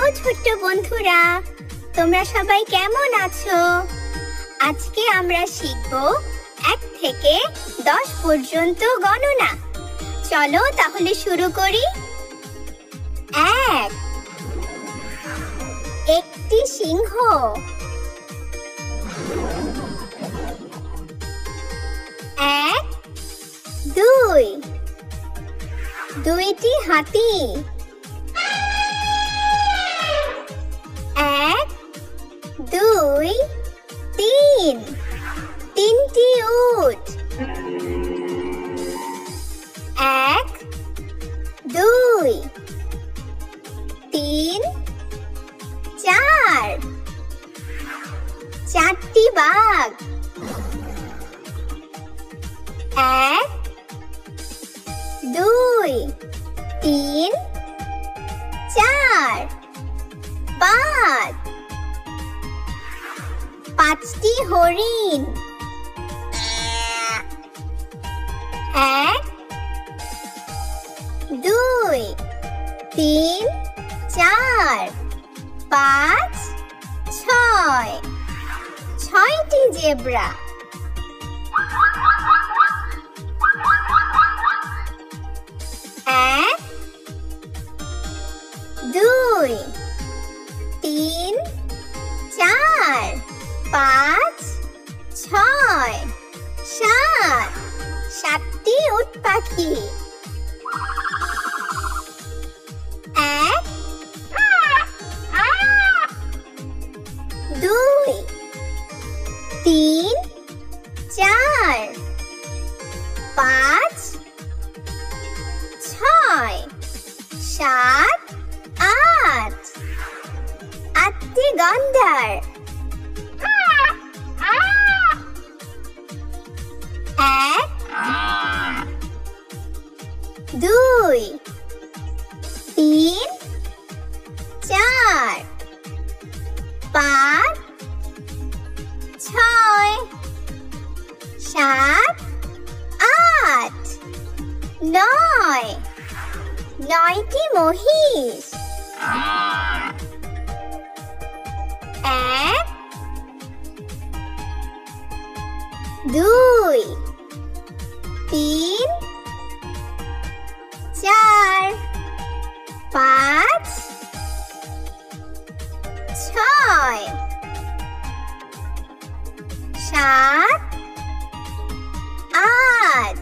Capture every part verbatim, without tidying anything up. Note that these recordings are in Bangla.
ছোট্ট বন্ধুরা, তোমরা সবাই কেমন আছো? আজকে আমরা শিখব এক থেকে দশ পর্যন্ত গণনা। চলো তাহলে শুরু করি। এক, একটি সিংহ। এক, দুই, দুইটি হাতি। এক, দুই, তিন, তিনটি উট। এক, দুই, তিন, চার, চারটি বাঘ। এক, দুই, তিন, চার, পাঁচ, পাঁচটি হরিণ। এক, দুই, তিন, চার, পাঁচ, ছয়, ছয়টি জেব্রা। এক, দুই, তিন, চার, পাঁচ, ছয়, সাত, সাতটি উট পাখি। এক, দুই, তিন, চার, পাঁচ, ছয়, সাত, আট, আটটি গন্ডার। এক, দুই, তিন, চার, পাঁচ, ছয়, সাত, আট, নয়, নয়টি মহিষ। এক, দুই, তিন, চার, পাঁচ, ছয়, সাত, আট,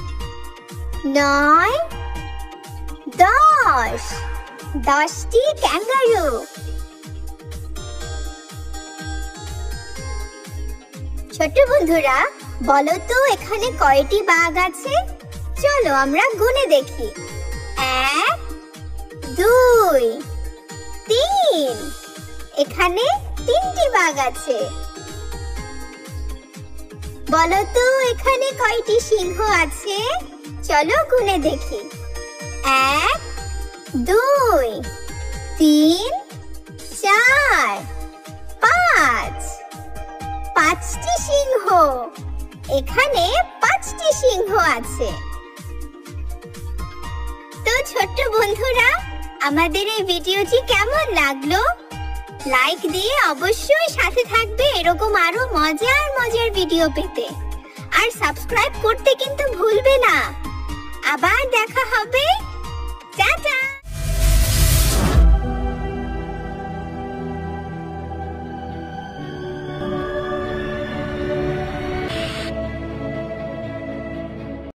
নয়, দশ, দশটি ক্যাঙ্গারু। ছোট বন্ধুরা, বলো তো এখানে কয়টি বাঘ আছে? চলো আমরা গুনে দেখি। এক, দুই, তিন, এখানে তিনটি বাঘ আছে। বলো তো এখানে কয়টি সিংহ আছে? চলো গুনে দেখি। এক, দুই, তিন, চার, পাঁচ, পাঁচটি সিংহ। এখানে পাঁচটি সিংহ আছে। তো ছোট্ট বন্ধুরা, আমাদের এই ভিডিওটি কেমন লাগলো? লাইক দিয়ে অবশ্যই সাথে থাকবে এরকম আরো মজার মজার ভিডিও পেতে। আর সাবস্ক্রাইব করতে কিন্তু ভুলবে না। আবার দেখা হবে। টাটা।